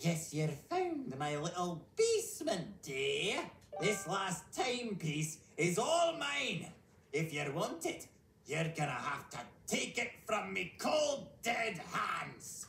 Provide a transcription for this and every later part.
guess you found my little basement, eh? This last timepiece is all mine. If you want it, you're gonna have to take it from me cold, dead hands.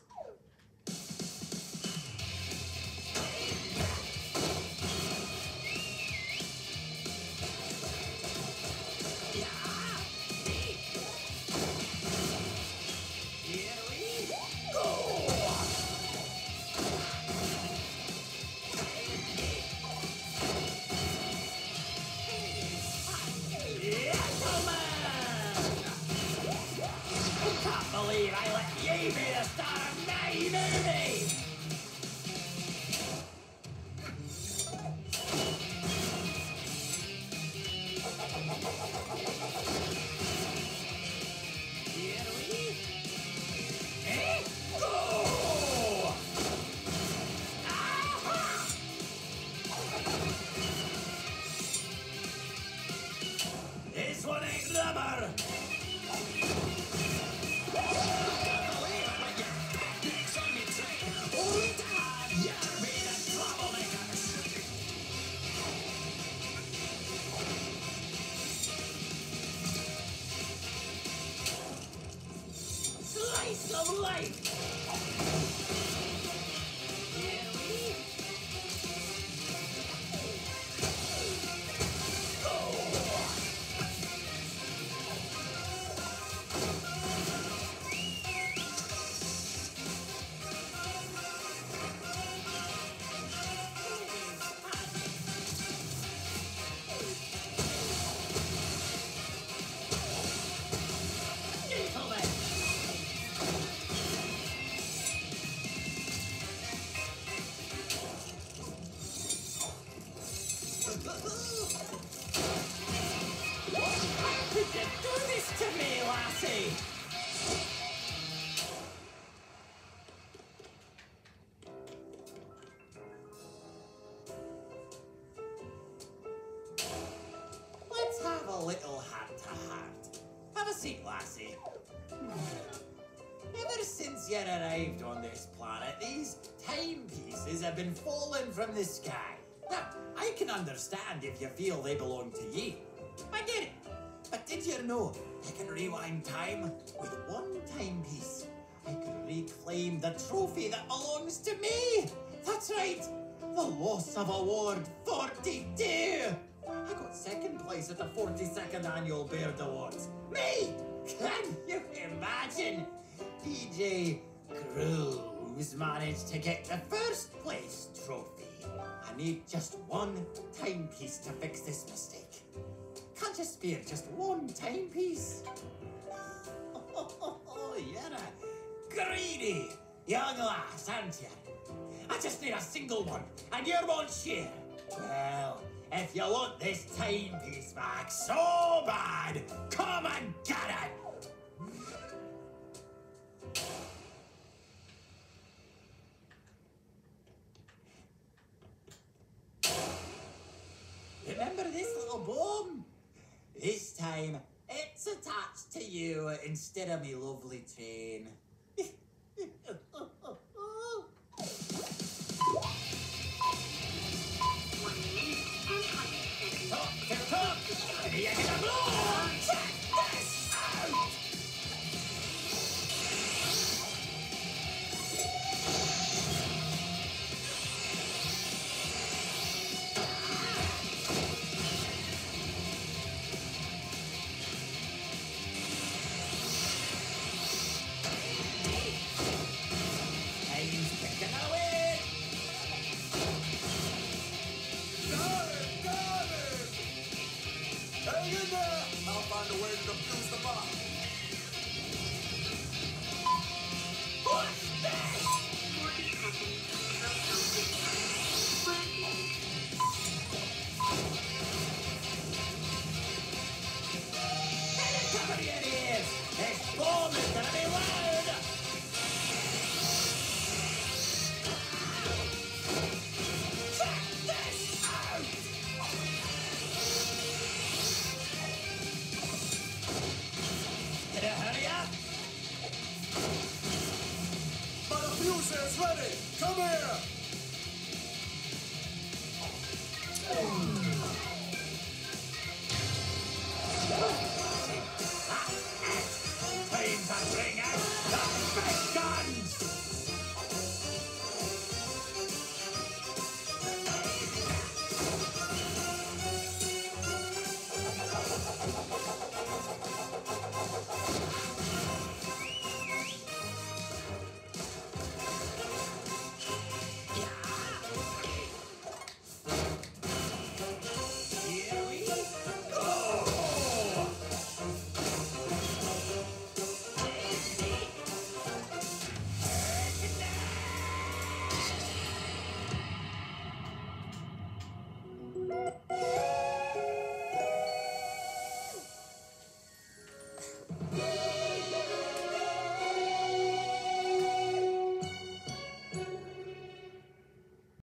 I let you be the star of my movie! Here we go! Aha! This one ain't rubber! Slice of life! Here we go! How could you do this to me, lassie? Let's have a little heart-to-heart. Have a seat, lassie. Ever since you arrived on this planet, these timepieces have been falling from the sky. Now, I can understand if you feel they belong to you. I get it. But did you know I can rewind time with one timepiece? I could reclaim the trophy that belongs to me. That's right. The Loss of Award 42. I got second place at the 42nd Annual Baird Awards. Me! Can you imagine? DJ Grooves managed to get the first place trophy. I need just one timepiece to fix this mistake. Can't you spare just one timepiece? Oh, you're a greedy young lass, aren't you? I just need a single one, and you won't share. Well, if you want this timepiece back so bad, come and get it! Remember this little bomb? This time, it's attached to you instead of me lovely train. Top to top! Ready to get a blow! Check this out! Time's ticking away! Hang in there! I'll find a way to defuse the bomb.